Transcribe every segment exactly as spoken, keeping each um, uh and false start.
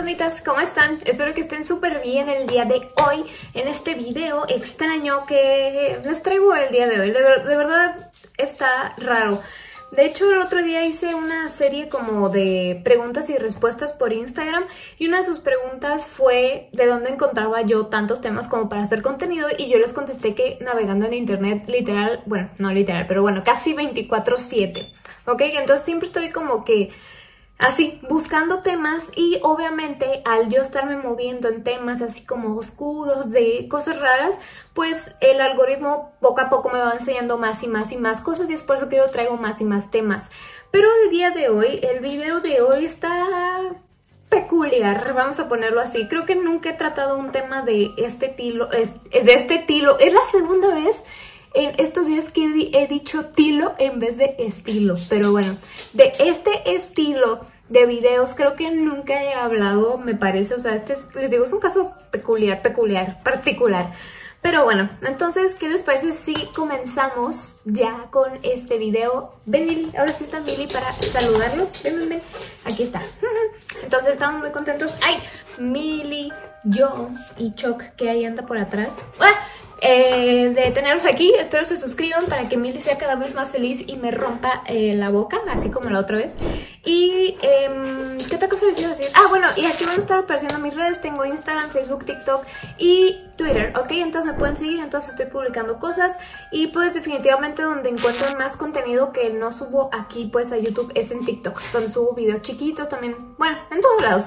fantasmitas, ¿cómo están? Espero que estén súper bien el día de hoy en este video extraño que les traigo el día de hoy. De, ver de verdad está raro. De hecho, el otro día hice una serie como de preguntas y respuestas por Instagram y una de sus preguntas fue de dónde encontraba yo tantos temas como para hacer contenido y yo les contesté que navegando en internet literal, bueno, no literal, pero bueno, casi veinticuatro siete, ¿ok? Entonces siempre estoy como que así, buscando temas y obviamente al yo estarme moviendo en temas así como oscuros, de cosas raras, pues el algoritmo poco a poco me va enseñando más y más y más cosas y es por eso que yo traigo más y más temas. Pero el día de hoy, el video de hoy está peculiar, vamos a ponerlo así. Creo que nunca he tratado un tema de este estilo, de este estilo. Es la segunda vez en estos días que he dicho tilo en vez de estilo, pero bueno, de este estilo de videos creo que nunca he hablado, me parece, o sea, este es, les digo, es un caso peculiar, peculiar, particular. Pero bueno, entonces, ¿qué les parece si comenzamos ya con este video? Ven, Mili, ahora sí está Mili para saludarlos. Ven, ven, ven. Aquí está. Entonces, estamos muy contentos. ¡Ay! Mili, yo y Choc, que ahí anda por atrás. ¡Ah! Eh, de teneros aquí. Espero se suscriban para que Mili sea cada vez más feliz y me rompa eh, la boca, así como la otra vez. Y, eh, ¿qué otra cosa les iba a decir? Ah, bueno, y aquí van a estar apareciendo mis redes. Tengo Instagram, Facebook, TikTok y Twitter, ¿ok? Entonces me pueden seguir, entonces estoy publicando cosas. Y pues definitivamente donde encuentro más contenido que no subo aquí pues a YouTube es en TikTok, donde subo videos chiquitos también, bueno, en todos lados.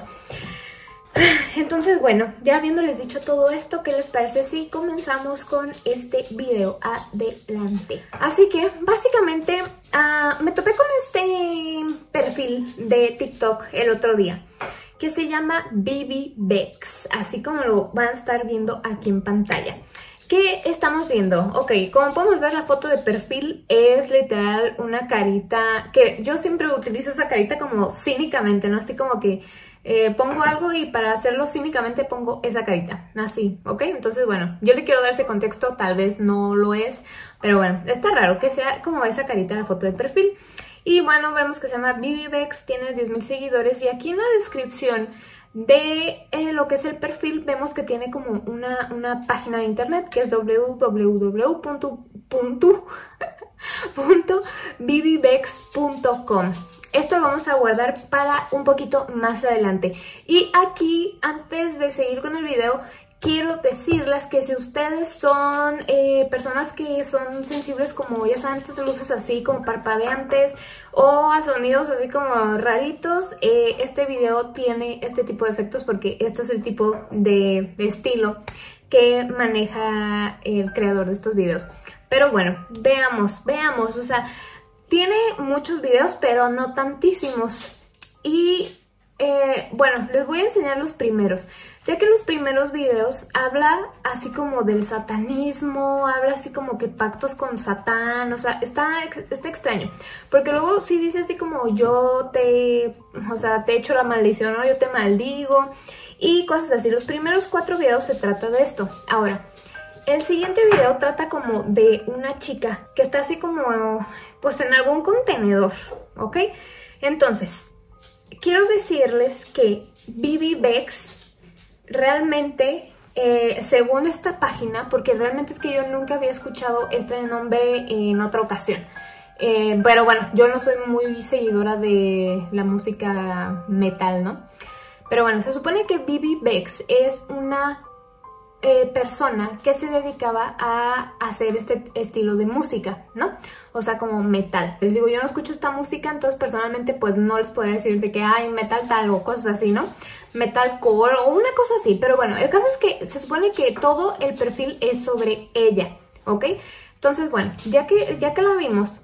Entonces, bueno, ya habiéndoles dicho todo esto, ¿qué les parece si comenzamos con este video? Adelante. Así que, básicamente, uh, me topé con este perfil de TikTok el otro día, que se llama Bibi Bex, así como lo van a estar viendo aquí en pantalla. ¿Qué estamos viendo? Ok, como podemos ver, la foto de perfil es literal una carita, que yo siempre utilizo esa carita como cínicamente, ¿no? Así como que eh, pongo algo y para hacerlo cínicamente pongo esa carita, así, ¿ok? Entonces, bueno, yo le quiero dar ese contexto, tal vez no lo es, pero bueno, está raro que sea como esa carita en la foto de perfil. Y bueno, vemos que se llama Bibi Bex, tiene diez mil seguidores y aquí en la descripción de eh, lo que es el perfil vemos que tiene como una, una página de internet que es w w w punto bibi bex punto com. Esto lo vamos a guardar para un poquito más adelante. Y aquí, antes de seguir con el video, quiero decirles que si ustedes son eh, personas que son sensibles como, ya saben, estas luces así como parpadeantes o a sonidos así como raritos, eh, este video tiene este tipo de efectos porque este es el tipo de, de estilo que maneja el creador de estos videos. Pero bueno, veamos, veamos, o sea, tiene muchos videos pero no tantísimos. Y eh, bueno, les voy a enseñar los primeros. Ya que los primeros videos habla así como del satanismo, habla así como que pactos con Satán, o sea, está, está extraño. Porque luego sí dice así como yo te, o sea, te echo la maldición, ¿no? Yo te maldigo y cosas así. Los primeros cuatro videos se trata de esto. Ahora, el siguiente video trata como de una chica que está así como, pues en algún contenedor, ¿ok? Entonces, quiero decirles que Bibi Bex realmente, eh, según esta página, porque realmente es que yo nunca había escuchado este nombre en otra ocasión. Eh, pero bueno, yo no soy muy seguidora de la música metal, ¿no? Pero bueno, se supone que Bibi Bex es una eh, persona que se dedicaba a hacer este estilo de música, ¿no? O sea, como metal. Les digo, yo no escucho esta música, entonces personalmente pues no les podría decir de que hay metal tal o cosas así, ¿no? Metalcore o una cosa así, pero bueno, el caso es que se supone que todo el perfil es sobre ella, ¿ok? Entonces, bueno, ya que, ya que la vimos,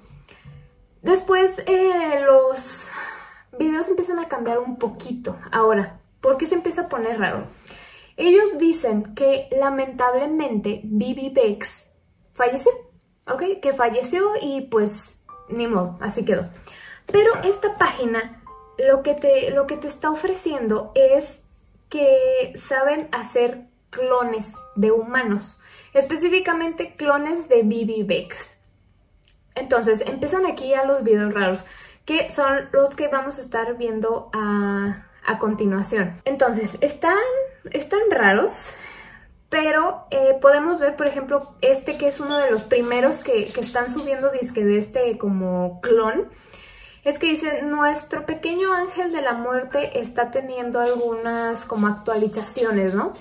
después eh, los videos empiezan a cambiar un poquito. Ahora, ¿por qué se empieza a poner raro? Ellos dicen que lamentablemente Bibi Bex falleció, ¿ok? Que falleció y pues ni modo, así quedó. Pero esta página lo que te, lo que te está ofreciendo es que saben hacer clones de humanos, específicamente clones de Bibi Bex. Entonces empiezan aquí ya los videos raros, que son los que vamos a estar viendo a, a continuación. Entonces, están, están raros, pero eh, podemos ver, por ejemplo, este que es uno de los primeros que, que están subiendo disque de este como clon. Es que dice, nuestro pequeño ángel de la muerte está teniendo algunas como actualizaciones, ¿no?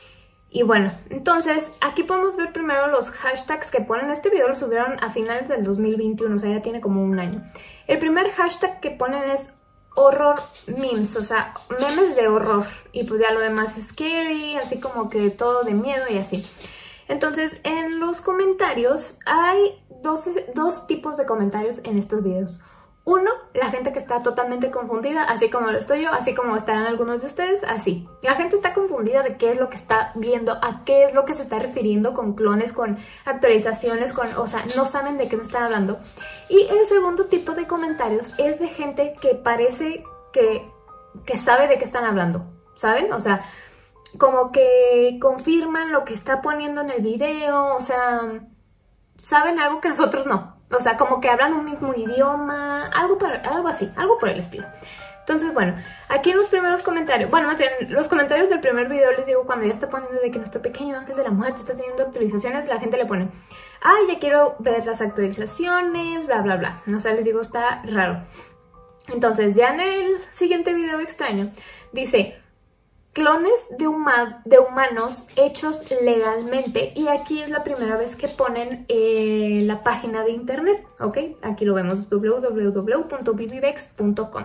Y bueno, entonces aquí podemos ver primero los hashtags que ponen. Este video lo subieron a finales del dos mil veintiuno, o sea, ya tiene como un año. El primer hashtag que ponen es horror memes, o sea, memes de horror. Y pues ya lo demás es scary, así como que todo de miedo y así. Entonces, en los comentarios hay dos, dos tipos de comentarios en estos videos. Uno, la gente que está totalmente confundida, así como lo estoy yo, así como estarán algunos de ustedes, así. La gente está confundida de qué es lo que está viendo, a qué es lo que se está refiriendo con clones, con actualizaciones, con, o sea, no saben de qué me están hablando. Y el segundo tipo de comentarios es de gente que parece que, que sabe de qué están hablando, ¿saben? O sea, como que confirman lo que está poniendo en el video, o sea, saben algo que nosotros no. O sea, como que hablan un mismo idioma, algo, para, algo así, algo por el estilo. Entonces, bueno, aquí en los primeros comentarios, bueno, más bien, los comentarios del primer video les digo, cuando ya está poniendo de que nuestro pequeño ángel de la muerte está teniendo actualizaciones, la gente le pone, ay, ya quiero ver las actualizaciones, bla, bla, bla. O sea, les digo, está raro. Entonces, ya en el siguiente video extraño, dice, clones de, huma de humanos hechos legalmente, y aquí es la primera vez que ponen eh, la página de internet, ¿ok? Aquí lo vemos, w w w punto bibibex punto com.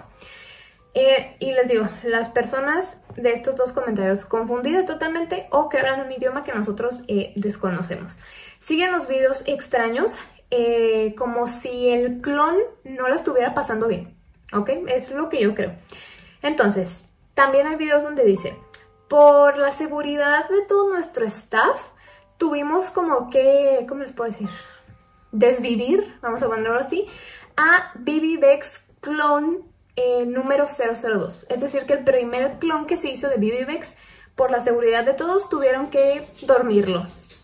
Eh, y les digo, las personas de estos dos comentarios confundidas totalmente o que hablan un idioma que nosotros eh, desconocemos. Siguen los videos extraños, eh, como si el clon no la estuviera pasando bien, ¿ok? Eso es lo que yo creo. Entonces, también hay videos donde dice, por la seguridad de todo nuestro staff, tuvimos como que, ¿cómo les puedo decir? Desvivir, vamos a ponerlo así, a Bibibex clon eh, número cero cero dos. Es decir, que el primer clon que se hizo de Bibibex, por la seguridad de todos, tuvieron que dormirlo,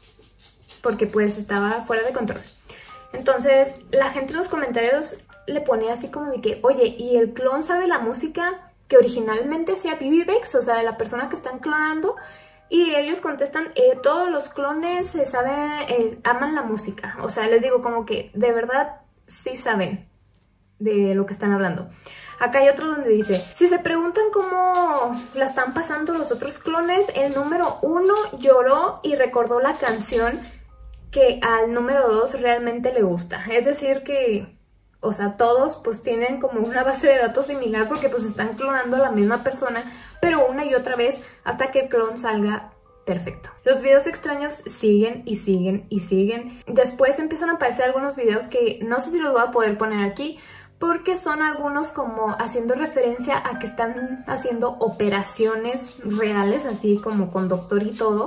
porque pues estaba fuera de control. Entonces, la gente en los comentarios le pone así como de que, oye, ¿y el clon sabe la música que originalmente hacía Bibibex, o sea, de la persona que están clonando? Y ellos contestan, eh, todos los clones eh, saben, eh, aman la música. O sea, les digo como que de verdad sí saben de lo que están hablando. Acá hay otro donde dice, si se preguntan cómo la están pasando los otros clones, el número uno lloró y recordó la canción que al número dos realmente le gusta. Es decir que, o sea, todos pues tienen como una base de datos similar porque pues están clonando a la misma persona, pero una y otra vez hasta que el clon salga perfecto. Los videos extraños siguen y siguen y siguen. Después empiezan a aparecer algunos videos que no sé si los voy a poder poner aquí porque son algunos como haciendo referencia a que están haciendo operaciones reales, así como con doctor y todo,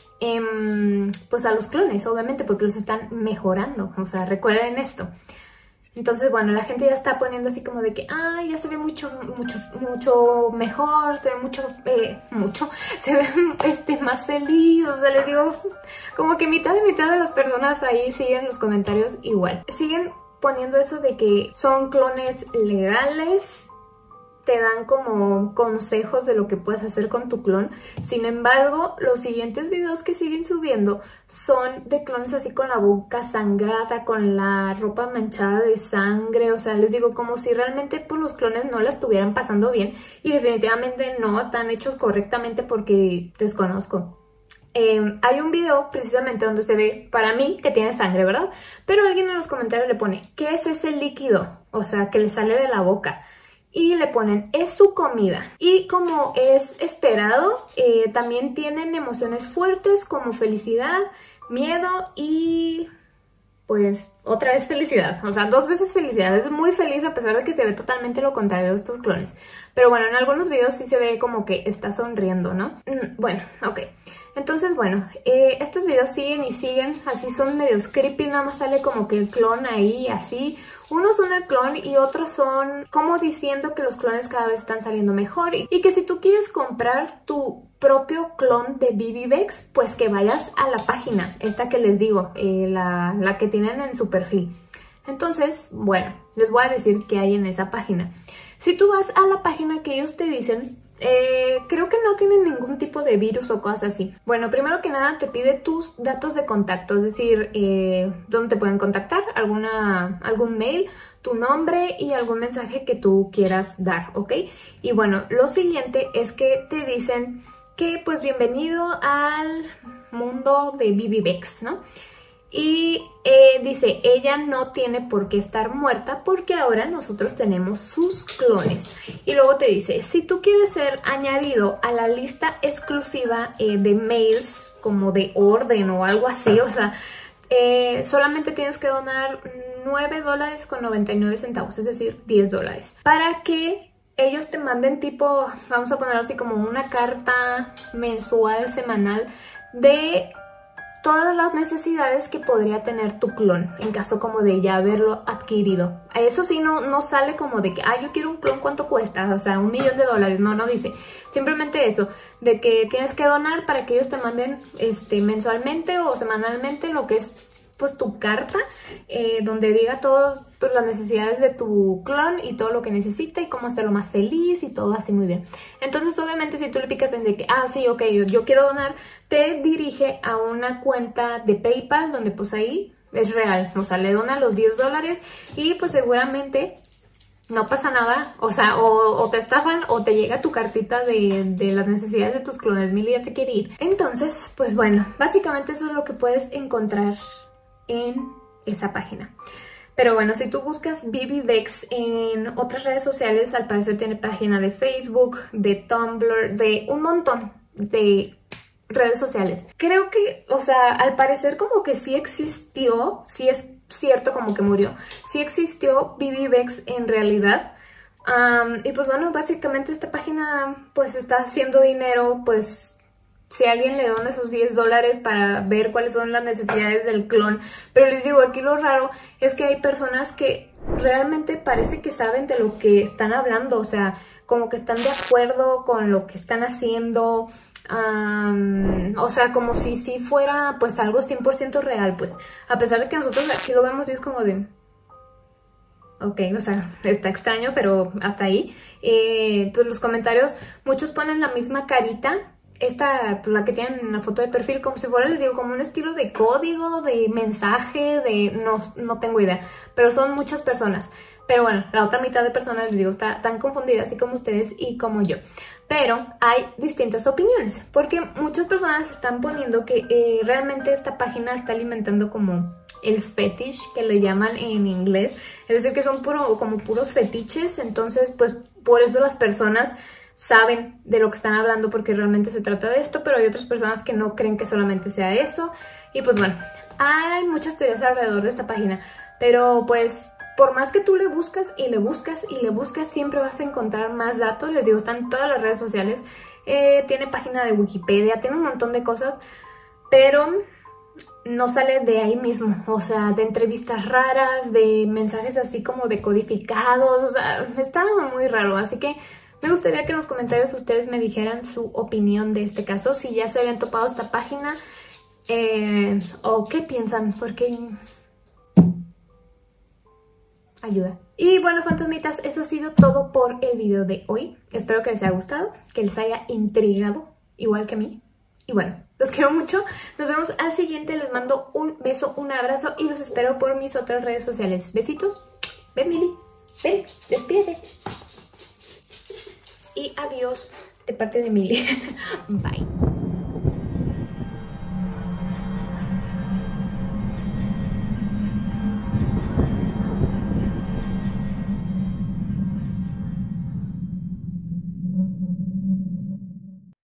eh, pues a los clones, obviamente, porque los están mejorando. O sea, recuerden esto. Entonces, bueno, la gente ya está poniendo así como de que, ay, ya se ve mucho, mucho, mucho mejor, se ve mucho, eh, mucho, se ve este, más feliz. O sea, les digo, como que mitad y mitad de las personas ahí siguen los comentarios igual. Siguen poniendo eso de que son clones legales, te dan como consejos de lo que puedes hacer con tu clon. Sin embargo, los siguientes videos que siguen subiendo son de clones así con la boca sangrada, con la ropa manchada de sangre. O sea, les digo, como si realmente pues, los clones no la estuvieran pasando bien y definitivamente no están hechos correctamente porque desconozco. Eh, hay un video precisamente donde se ve, para mí, que tiene sangre, ¿verdad? Pero alguien en los comentarios le pone, ¿qué es ese líquido? O sea, que le sale de la boca. Y le ponen, es su comida. Y como es esperado, eh, también tienen emociones fuertes como felicidad, miedo y pues otra vez felicidad. O sea, dos veces felicidad. Es muy feliz a pesar de que se ve totalmente lo contrario de estos clones. Pero bueno, en algunos videos sí se ve como que está sonriendo, ¿no? Mm, bueno, ok. Entonces, bueno, eh, estos videos siguen y siguen, así son medios creepy, nada más sale como que el clon ahí, así. Unos son el clon y otros son como diciendo que los clones cada vez están saliendo mejor y, y que si tú quieres comprar tu propio clon de Bibibex, pues que vayas a la página, esta que les digo, eh, la, la que tienen en su perfil. Entonces, bueno, les voy a decir qué hay en esa página. Si tú vas a la página que ellos te dicen, Eh, creo que no tienen ningún tipo de virus o cosas así. Bueno, primero que nada te pide tus datos de contacto, es decir, eh, dónde te pueden contactar, alguna, algún mail, tu nombre y algún mensaje que tú quieras dar, ¿ok? Y bueno, lo siguiente es que te dicen que pues bienvenido al mundo de Bibi Bex, ¿no? Y eh, dice, ella no tiene por qué estar muerta porque ahora nosotros tenemos sus clones. Y luego te dice, si tú quieres ser añadido a la lista exclusiva eh, de mails como de orden o algo así, o sea, eh, solamente tienes que donar nueve dólares con noventa y nueve centavos, es decir, diez dólares, para que ellos te manden tipo, vamos a poner así como una carta mensual, semanal, de todas las necesidades que podría tener tu clon en caso como de ya haberlo adquirido. Eso sí, no, no sale como de que, ah, yo quiero un clon, ¿cuánto cuesta? O sea, un millón de dólares. No, no dice. Simplemente eso, de que tienes que donar para que ellos te manden este, mensualmente o semanalmente lo que es pues tu carta, eh, donde diga todas pues, las necesidades de tu clon y todo lo que necesita y cómo hacerlo más feliz y todo así muy bien. Entonces obviamente si tú le picas en de que, ah sí, ok, yo, yo quiero donar, te dirige a una cuenta de PayPal donde pues ahí es real, o sea, le dona los diez dólares y pues seguramente no pasa nada, o sea, o, o te estafan o te llega tu cartita de, de las necesidades de tus clones. Milly ya se quiere ir. Entonces, pues bueno, básicamente eso es lo que puedes encontrar en esa página. Pero bueno, si tú buscas Bibi Bex en otras redes sociales, al parecer tiene página de Facebook, de Tumblr, de un montón de redes sociales. Creo que, o sea, al parecer como que sí existió, sí es cierto como que murió, sí existió Bibi Bex en realidad. Um, y pues bueno, básicamente esta página pues está haciendo dinero, pues si alguien le dona esos diez dólares para ver cuáles son las necesidades del clon. Pero les digo, aquí lo raro es que hay personas que realmente parece que saben de lo que están hablando. O sea, como que están de acuerdo con lo que están haciendo. Um, o sea, como si sí fuera pues algo cien por ciento real. Pues a pesar de que nosotros aquí lo vemos y es como de... Ok, o sea, está extraño, pero hasta ahí. Eh, pues los comentarios, muchos ponen la misma carita. Esta, la que tienen en la foto de perfil, como si fuera, les digo, como un estilo de código, de mensaje, de... No, no tengo idea, pero son muchas personas. Pero bueno, la otra mitad de personas, les digo, está tan confundida, así como ustedes y como yo. Pero hay distintas opiniones, porque muchas personas están poniendo que eh, realmente esta página está alimentando como el fetish, que le llaman en inglés. Es decir, que son puro, como puros fetiches, entonces pues por eso las personas saben de lo que están hablando porque realmente se trata de esto, pero hay otras personas que no creen que solamente sea eso. Y pues bueno, hay muchas teorías alrededor de esta página, pero pues por más que tú le buscas y le buscas y le buscas, siempre vas a encontrar más datos. Les digo, están en todas las redes sociales, eh, tiene página de Wikipedia, tiene un montón de cosas, pero no sale de ahí mismo, o sea, de entrevistas raras, de mensajes así como decodificados, o sea, está muy raro, así que me gustaría que en los comentarios ustedes me dijeran su opinión de este caso, si ya se habían topado esta página eh, o qué piensan, porque ayuda. Y bueno, fantasmitas, eso ha sido todo por el video de hoy. Espero que les haya gustado, que les haya intrigado, igual que a mí. Y bueno, los quiero mucho. Nos vemos al siguiente. Les mando un beso, un abrazo y los espero por mis otras redes sociales. Besitos. Ven, Milly. Ven, despídete. Y adiós de parte de Milly. Bye.